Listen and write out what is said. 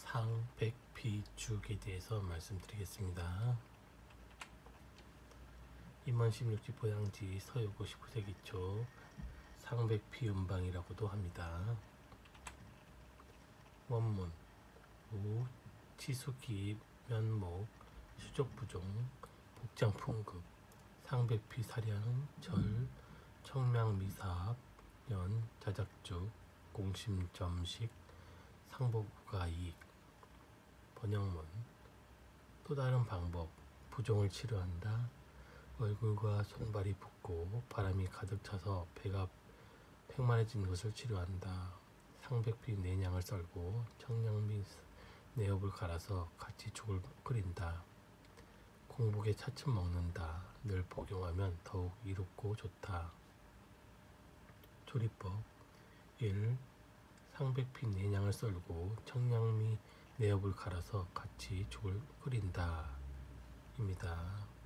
상백피죽에 대해서 말씀드리겠습니다. 임원 16지 보양지 서요고 19세 기초 상백피음방이라고도 합니다. 원문 우, 치수기, 면목, 수족부종, 복장풍급, 상백피사량, 절, 청명미사합, 연, 자작죽, 공심점식, 상복우가이익. 번역문 또 다른 방법 부종을 치료한다. 얼굴과 손발이 붓고 바람이 가득 차서 배가 팽만해진 것을 치료한다. 상백피 내냥을 썰고 청량미 내엽을 갈아서 같이 죽을 끓인다. 공복에 차츰 먹는다. 늘 복용하면 더욱 이롭고 좋다. 조리법 1. 상백피 내냥을 썰고 청량미 내엽을 갈아서 같이 죽을 끓인다 입니다.